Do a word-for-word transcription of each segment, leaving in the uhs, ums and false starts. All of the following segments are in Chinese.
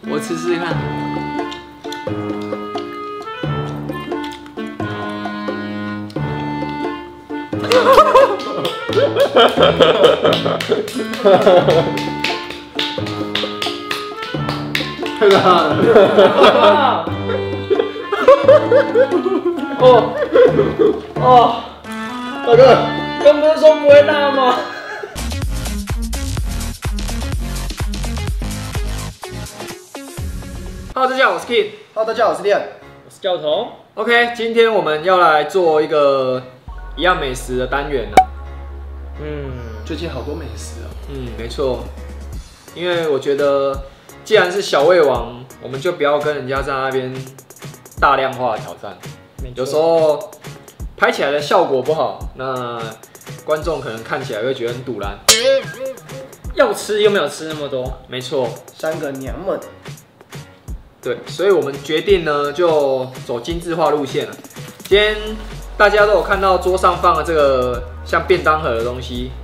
我吃吃看。 太大了！ 哦哦， 大哥， 刚不是说不会辣吗？ Hello， 大家好，我是 Kid。 Hello， 大家好，我是 Lian。 我是教头。 OK， 今天我们要来做一个一样美食的单元了。 嗯， 最近好多美食哦。 嗯，没错。因为我觉得，既然是小胃王，我们就不要跟人家在那边大量化挑战。有时候拍起来的效果不好，那观众可能看起来会觉得很堵然。 要吃又没有吃那么多。 没错。 三个娘们。 对，所以我们决定呢，就走精致化路线了。今天大家都有看到桌上放的这个像便当盒的东西。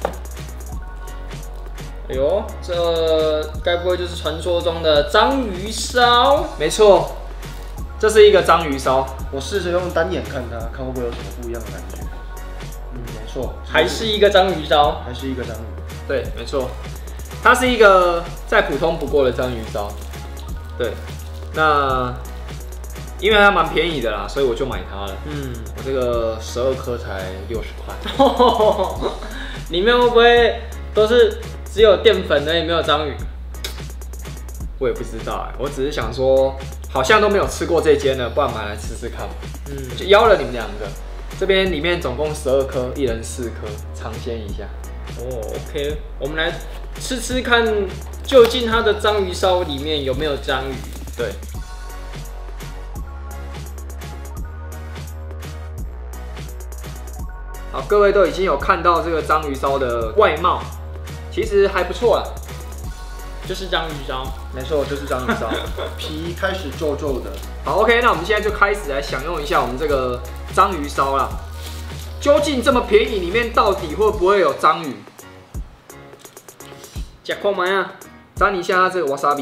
哎呦，这该不会就是传说中的章鱼烧？ 没错，这是一个章鱼烧。 我试着用单眼看它，看会不会有什么不一样的感觉。嗯，没错， 还是一个章鱼烧， 还是一个章鱼。 对，没错，它是一个再普通不过的章鱼烧。对，那因为它蛮便宜的啦，所以我就买它了。嗯，我这个十二颗才六十块。 里面会不会都是只有淀粉而已，没有章鱼？ 我也不知道哎，我只是想说，好像都没有吃过这间了，不然买来吃吃看。嗯，就邀了你们两个。这边里面总共十二颗，一人四颗，尝鲜一下。 哦 ，OK， 我们来吃吃看，究竟它的章鱼烧里面有没有章鱼？ 对。好，各位都已经有看到这个章鱼烧的外貌，其实还不错啦。 就是章鱼烧， 没错，就是章鱼烧， 皮开始皱皱的。 好 ，OK， 那我们现在就开始来享用一下我们这个章鱼烧啦。究竟这么便宜，里面到底会不会有章鱼？ 吃看麦啊！ 沾一下它这个 wasabi。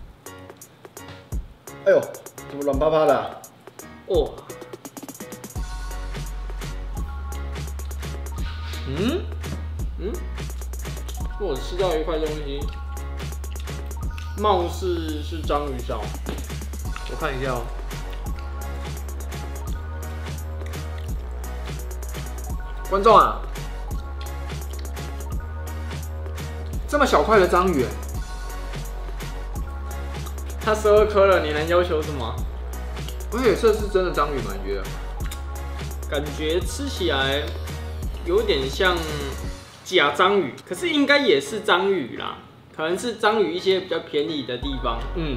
哎呦，怎么软趴趴的、啊？ 哦， 嗯嗯，我吃到一块东西，貌似是章鱼烧。 我看一下哦。观众啊，这么小块的章鱼， 它十二颗了，你能要求什么？ 而且这是真的章鱼吗？你觉得？ 感觉吃起来有点像假章鱼，可是应该也是章鱼啦，可能是章鱼一些比较便宜的地方。 嗯，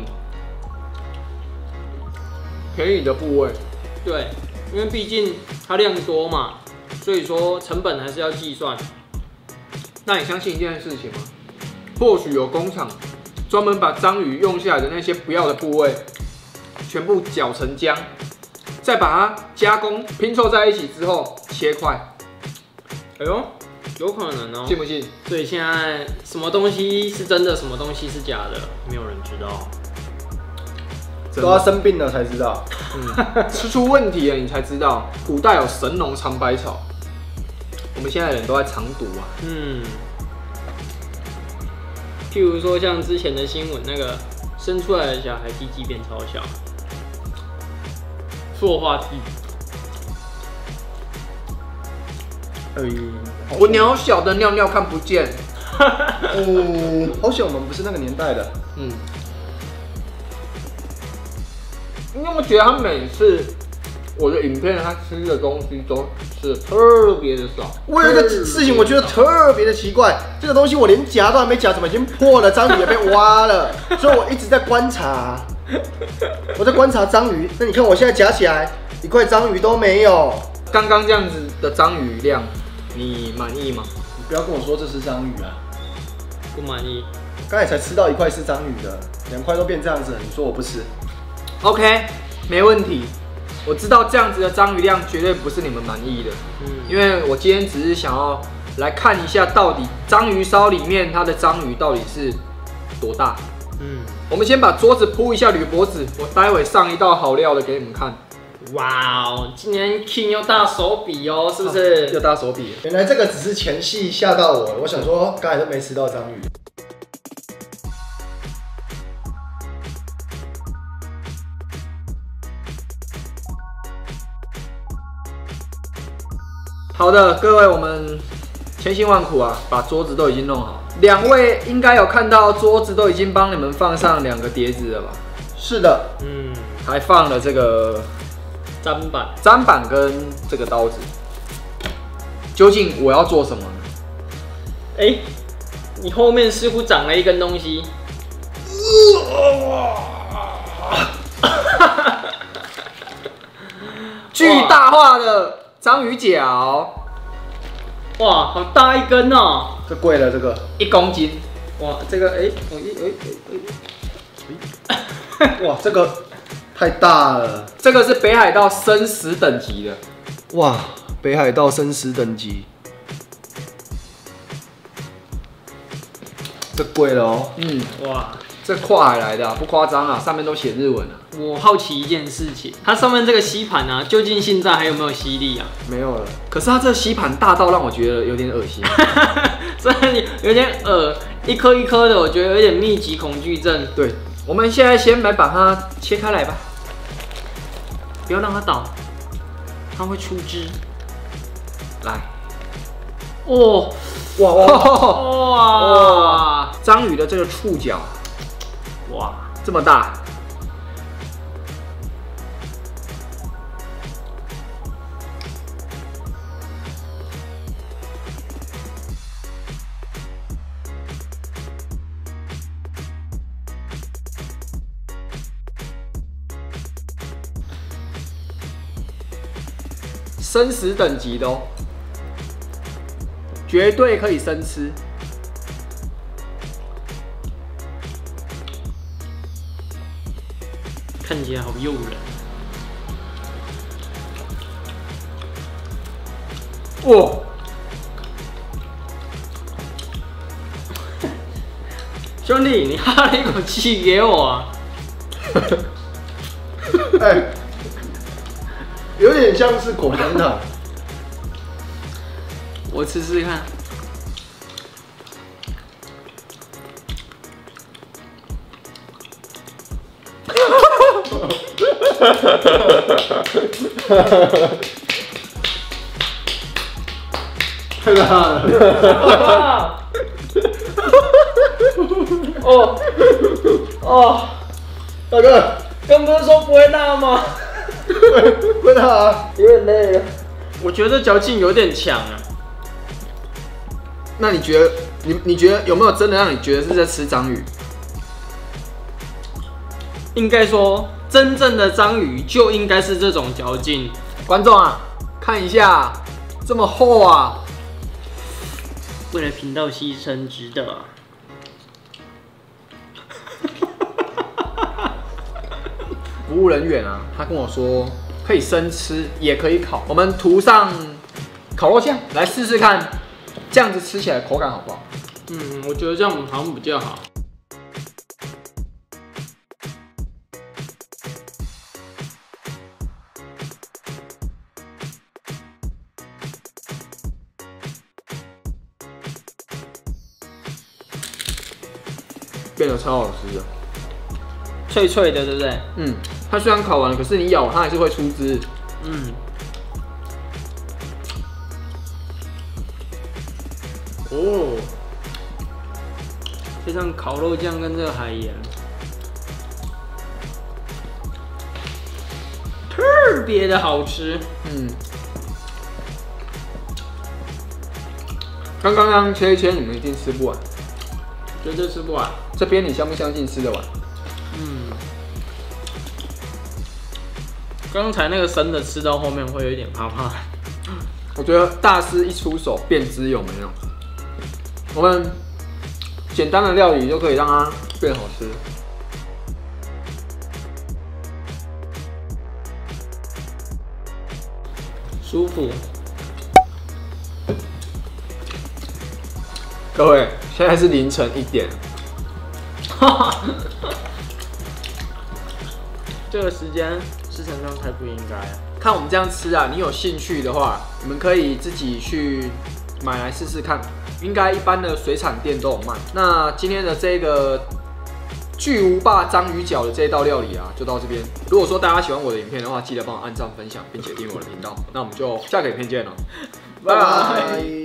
便宜的部位。 对，因为毕竟它量多嘛。所以说成本还是要计算。 那你相信一件事情吗？或许有工厂专门把章鱼用下来的那些不要的部位，全部搅成浆，再把它加工拼凑在一起之后切块。 哎呦，有可能哦， 信不信？ 所以现在什么东西是真的，什么东西是假的，没有人知道。 都要生病了才知道。 嗯，吃出问题了你才知道，古代有神农尝百草。我们现在的人都在藏毒啊。嗯， 譬如说像之前的新闻，那个生出来的小孩鸡鸡变超小，塑化剂。 哎， 我鸟小的尿尿看不见。 嗯，好险我们不是那个年代的。 嗯，因为我觉得他每次我的影片，他吃的东西都吃的特别的少。 我有一个事情，我觉得特别的奇怪，这个东西我连夹都还没夹，怎么已经破了？章鱼也被挖了，所以我一直在观察。我在观察章鱼，那你看我现在夹起来，一块章鱼都没有。 刚刚这样子的章鱼量，你满意吗？ 你不要跟我说这是章鱼啊！ 不满意。 刚才才吃到一块是章鱼的，两块都变这样子，你说我不吃 ？OK， 没问题。我知道这样子的章鱼量绝对不是你们满意的，嗯，因为我今天只是想要来看一下，到底章鱼烧里面它的章鱼到底是多大。 嗯， 我们先把桌子铺一下铝箔纸，我待会上一道好料的给你们看。 哇哦，今年 King 又大手笔哦，是不是？ 又大手笔了。 原来这个只是前戏吓到我了，我想说刚才都没吃到章鱼。 好的，各位，我们千辛万苦啊，把桌子都已经弄好。两位应该有看到桌子都已经帮你们放上两个碟子了吧？ 是的， 嗯， 还放了这个砧板。 砧板跟这个刀子。究竟我要做什么呢？ 哎、欸，你后面似乎长了一根东西。 巨大化的章鱼脚。 哇，好大一根哦！ 这贵了，这个一公斤。 哇，这个哎，我一哎哎哎， 哇，这个太大了。 这个是北海道生食等级的。 哇，北海道生食等级，这贵了哦。 嗯， 哇， 这跨海来的、啊，不夸张啊，上面都写日文啊。 我好奇一件事情，它上面这个吸盘啊，究竟现在还有没有吸力啊？ 没有了。 可是它这个吸盘大到让我觉得有点恶心。 真的有点恶，一颗一颗的，我觉得有点密集恐惧症。 对，我们现在先来把它切开来吧， 不要让它倒，它会出汁。 来， 哦， 哇哇哇！ 章鱼的这个触角， 哇， 这么大。生食等级的哦，绝对可以生吃。 看起来好诱人。 哇！ 兄弟，你哈了一口气给我啊！ 哎，有点像是口香糖。 我吃吃看。 太大了！ 哦哦， 大哥， 刚不是说不会辣吗？ 会会大啊，有点累了。 我觉得嚼劲有点强啊。 那你觉得，你你觉得有没有真的让你觉得是在吃章鱼？ 应该说，真正的章鱼就应该是这种嚼劲。 观众啊，看一下，这么厚啊！ 为了频道牺牲，值得啊！ 服务人员啊，他跟我说可以生吃，也可以烤。我们涂上烤肉酱来试试看，这样子吃起来口感好不好？ 嗯，我觉得这样好像比较好。 变得超好吃的， 脆脆的，对不对？ 嗯，它虽然烤完了，可是你咬它还是会出汁。 嗯。哦，配上烤肉酱跟这个海盐，特别的好吃。 嗯，刚刚刚切一切，你们一定吃不完， 绝对吃不完。 这边你相不相信吃得完？ 嗯，刚才那个生的吃到后面会有一点怕怕。 我觉得大师一出手便知有没有。我们简单的料理就可以让它变好吃。 舒服。 各位，现在是凌晨一点。 这个时间吃成这样才不应该啊。 看我们这样吃啊，你有兴趣的话，你们可以自己去买来试试看，应该一般的水产店都有卖。那今天的这个巨无霸章鱼脚的这道料理啊，就到这边。如果说大家喜欢我的影片的话，记得帮我按赞、分享，并且订阅我的频道。那我们就下个影片见了， 拜拜。